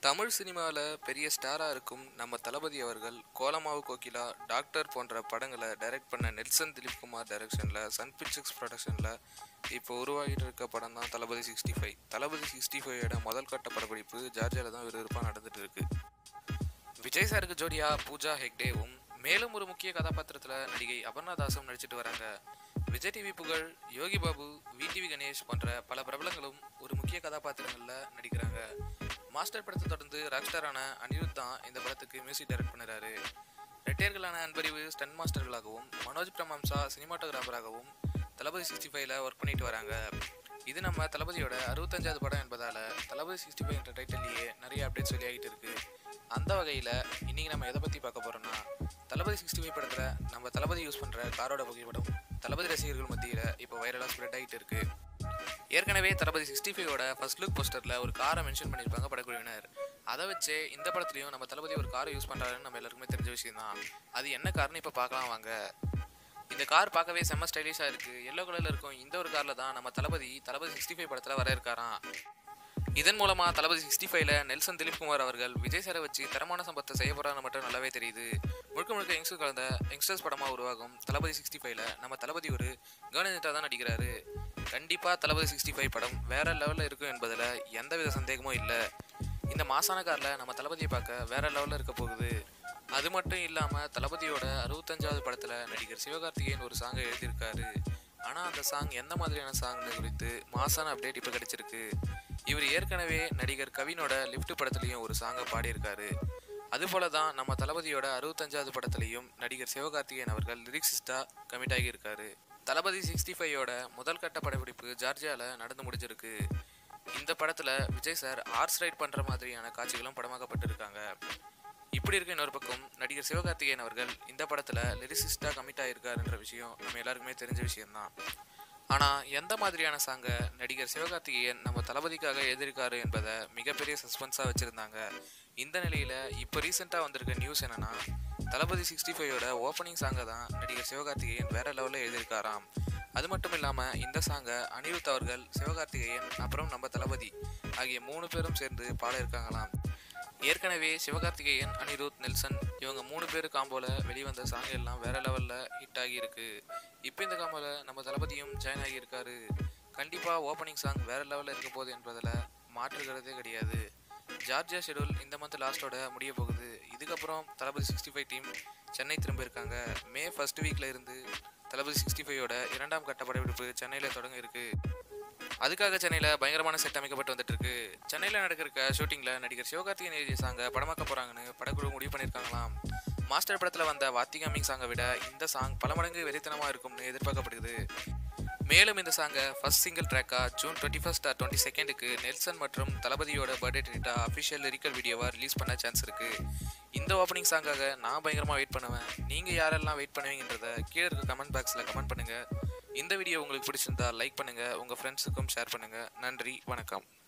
தமிழ் சினிமாவில் பெரிய ஸ்டாராக இருக்கும் நம்ம தளபதி அவர்கள் கோலமாவு கோகிலா, டாக்டர் போன்ற படங்களை டைரக்ட் பண்ண நெல்சன் திலீப்குமார் டைரக்ஷனில் சன் பிக்சர்ஸ் ப்ரொடக்ஷனில் இப்போ உருவாகிட்டு இருக்க படம் தான் தளபதி 65. தளபதி 65ஓட முதல் கட்ட படப்பிடிப்பு ஜார்ஜியாவில் தான் விறுவிறுப்பாக நடந்துட்டு இருக்கு. விஜய் சாருக்கு ஜோடியா பூஜா ஹெக்டேவும் மேலும் ஒரு முக்கிய கதாபாத்திரத்தில் நடிகை அபர்ணா தாஸும் நடிச்சிட்டு வராங்க. விஜய் டிவி புகழ், யோகி பாபு, விடிவி கணேஷ் போன்ற பல பிரபலங்களும் ஒரு முக்கிய கதாபாத்திரங்களில் நடிக்கிறாங்க. மாஸ்டர் படத்தை தொடர்ந்து ராக்ஸ்டாரான அனிருத் தான் இந்த படத்துக்கு மியூசிக் டைரக்ட் பண்ணுறாரு. ரெட்டையர்களான அன்பறிவு ஸ்டன் மாஸ்டர்களாகவும் மனோஜ் பிரமாம்சா சினிமாட்டோகிராஃபராகவும் தளபதி 65ல் ஒர்க் பண்ணிட்டு வராங்க. இது நம்ம தளபதியோட 65வது படம் என்பதால் தளபதி 65 என்ற டைட்டிலேயே நிறைய அப்டேட்ஸ் வெளியாகிட்டு இருக்கு. அந்த வகையில் இன்றைக்கி நம்ம எதை பற்றி பார்க்க போகிறோம்னா, தளபதி 65 படத்தில் நம்ம தளபதி யூஸ் பண்ணுற காரோட புகைப்படம் தளபதி ரசிகர்கள் மத்தியில் இப்போ வைரலாக ஸ்ப்ரெட் ஆகிட்டு இருக்கு. ஏற்கனவே தளபதி 65ஓட ஃபர்ஸ்ட் லுக் போஸ்டரில் ஒரு காரை மென்ஷன் பண்ணியிருப்பாங்க படக்குழுவினர். அதை வச்சு இந்த படத்துலையும் நம்ம தளபதி ஒரு காரை யூஸ் பண்ணுறாருன்னு நம்ம எல்லாருக்குமே தெரிஞ்ச விஷயம் தான். அது என்ன கார்னு இப்போ பார்க்கலாம் வாங்க. இந்த கார் பார்க்கவே செம்ம ஸ்டைலிஷாக இருக்குது. எல்லோ கலரில் இருக்கும் இந்த ஒரு காரில் தான் நம்ம தளபதி 65 படத்தில் வர இருக்காராம். இதன் மூலமாக தளபதி 65ல் நெல்சன் திலீப்குமார் அவர்கள் விஜய் சாரை வச்சு தரமான சம்பத்தை செய்ய போகிறான்னு மட்டும் நல்லாவே தெரியுது. முழுக்க முழுக்க யங்ஸ்டர் கலந்த யங்ஸ்டர்ஸ் படமாக உருவாகும் தளபதி 65ல் நம்ம தளபதி ஒரு கவர்னட்டாக தான் நடிக்கிறாரு. கண்டிப்பாக தளபதி 65 படம் வேற லெவலில் இருக்கும் என்பதில் எந்தவித சந்தேகமும் இல்லை. இந்த மாசான காரில் நம்ம தளபதியை பார்க்க வேற லெவலில் இருக்க போகுது. அது மட்டும் இல்லாமல் தளபதியோட 65வது படத்தில் நடிகர் சிவகார்த்திகேயன் ஒரு சாங்கை எழுதியிருக்காரு. ஆனால் அந்த சாங் எந்த மாதிரியான சாங்னு குறித்து மாசான அப்டேட் இப்போ கிடைச்சிருக்கு. இவர் ஏற்கனவே நடிகர் கவினோட லிஃப்ட் படத்துலையும் ஒரு சாங்கை பாடியிருக்காரு. அதுபோல தான் நம்ம தளபதியோட 65வது படத்துலையும் நடிகர் சிவகார்த்திகேயன் அவர்கள் லிரிக்ஸிஸ்டாக கமிட் ஆகியிருக்காரு. தளபதி 65ஓட முதல் கட்ட படப்பிடிப்பு ஜார்ஜியாவில் நடந்து முடிஞ்சிருக்கு. இந்த படத்தில் விஜய் சார் ஹார்ஸ் ரைட் பண்ணுற மாதிரியான காட்சிகளும் படமாக்கப்பட்டிருக்காங்க. இப்படி இருக்க இன்னொரு பக்கம் நடிகர் சிவகார்த்திகேயன் அவர்கள் இந்த படத்தில் லிரிக்ஸிஸ்டாக கமிட் ஆகியிருக்காருன்ற விஷயம் நம்ம எல்லாருக்குமே தெரிஞ்ச விஷயம்தான். ஆனால் எந்த மாதிரியான சாங்கை நடிகர் சிவகார்த்திகேயன் நம்ம தளபதிக்காக எழுதியிருக்காரு என்பதை மிகப்பெரிய சஸ்பென்ஸாக வச்சுருந்தாங்க. இந்த நிலையில் இப்போ ரீசெண்டாக வந்திருக்க நியூஸ் என்னென்னா, தளபதி 65ஓட ஓப்பனிங் சாங்கை தான் நடிகர் சிவகார்த்திகேயன் வேற லெவலில் எழுதியிருக்காராம். அது மட்டும் இல்லாமல் இந்த சாங்கை அனிருத் அவர்கள், சிவகார்த்திகேயன் அப்புறம் நம்ம தளபதி ஆகிய 3 பேரும் சேர்ந்து பாட இருக்காங்களாம். ஏற்கனவே சிவகார்த்திகேயன், அனிருத், நெல்சன் இவங்க 3 பேர் காம்போல வெளிவந்த சாங் எல்லாம் வேற லெவலில் ஹிட் ஆகியிருக்கு. இப்போ இந்த காம்போல நம்ம தளபதியும் ஜாயின் ஆகியிருக்காரு. கண்டிப்பாக ஓப்பனிங் சாங் வேற லெவலில் இருக்க போகுது என்பதில் மாற்றுகிறதே கிடையாது. ஜார்ஜியா ஷெடியூல் இந்த மந்த் லாஸ்ட்டோட முடிய போகுது. இதுக்கப்புறம் தளபதி 65 டீம் சென்னை திரும்ப இருக்காங்க. மே ஃபர்ஸ்ட் வீக்கில் இருந்து தளபதி 65ஓட 2ஆம் கட்ட படப்பிடிப்பு சென்னையில் தொடங்க இருக்கு. அதுக்காக சென்னையில் பயங்கரமான செட் அமைக்கப்பட்டு வந்துட்டு இருக்கு. சென்னையில் நடக்கிற ஷூட்டிங்கில் நடிகர் சிவகார்த்திகேயன் எழுதிய சாங்கை படமாக்க போகிறாங்கன்னு படக்குழு முடிவு பண்ணியிருக்காங்களாம். மாஸ்டர் படத்தில் வந்த வாத்திகாமிங் சாங்கை விட இந்த சாங் பல மடங்கு வெறித்தனமாக இருக்கும்னு எதிர்பார்க்கப்படுது. மேலும் இந்த சாங்கை ஃபர்ஸ்ட் சிங்கிள் ட்ராக்காக ஜூன் 21 or 22 நெல்சன் மற்றும் தளபதியோட பர்த்டே ட்ரீட்டாக அஃபிஷியல் லிரிக்கல் வீடியோவாக ரிலீஸ் பண்ண சான்ஸ் இருக்குது. இந்த ஓப்பனிங் சாங்காக நான் பயங்கரமாக வெயிட் பண்ணுவேன். நீங்கள் யாரெல்லாம் வெயிட் பண்ணுவீங்கன்றதை கீழே இருக்க கமெண்ட் பாக்ஸில் கமெண்ட் பண்ணுங்கள். இந்த வீடியோ உங்களுக்கு பிடிச்சிருந்தா லைக் பண்ணுங்கள், உங்கள் ஃப்ரெண்ட்ஸுக்கும் ஷேர் பண்ணுங்கள். நன்றி, வணக்கம்.